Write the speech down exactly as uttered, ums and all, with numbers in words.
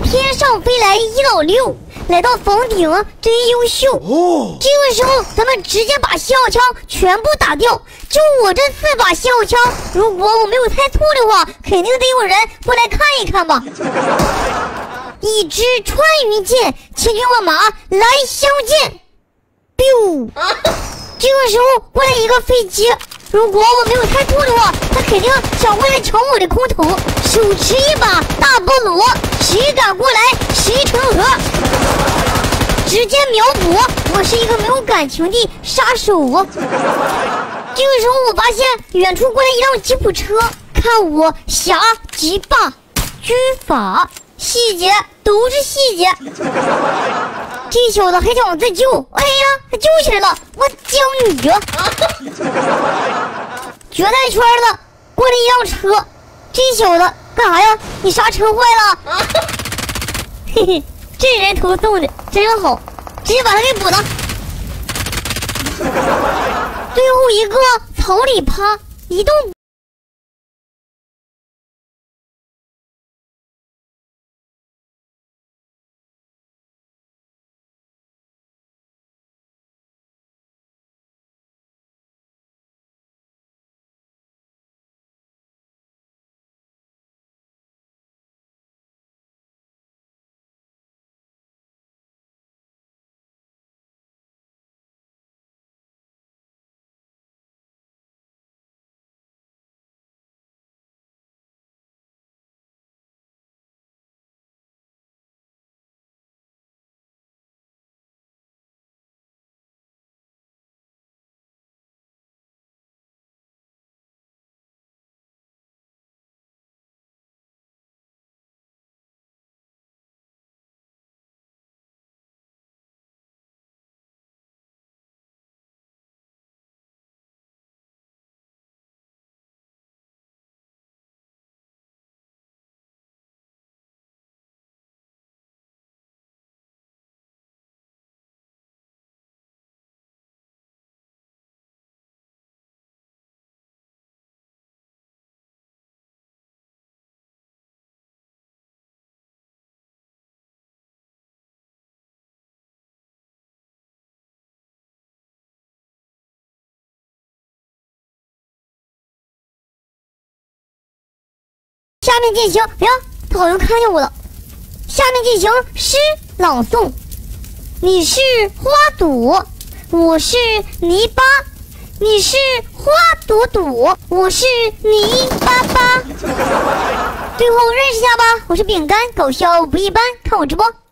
天上飞来一老六，来到房顶真优秀。哦，这个时候咱们直接把信号枪全部打掉。就我这四把信号枪，如果我没有猜错的话，肯定得有人过来看一看吧。一支穿云箭，千军万马来相见。biu， 这个时候过来一个飞机。如果我没有猜错的话，他肯定想过来抢我的空投。手持一把大菠萝，谁敢过来谁成盒。直接秒补，我是一个没有感情的杀手啊。这个时候我发现远处过来一辆吉普车，看我侠极霸军法，细节都是细节。这小子还想自救，哎呀，他救起来了，我将你啊！决赛圈的过来一辆车，这小子干啥呀？你刹车坏了？嘿嘿，这人头送的真好，直接把他给补了。最后一个草里趴一动。下面进行，哎呀，他好像看见我了。下面进行诗朗诵。你是花朵，我是泥巴；你是花朵朵，我是泥巴巴。最后认识一下吧，我是饼干，搞笑不一般，看我直播。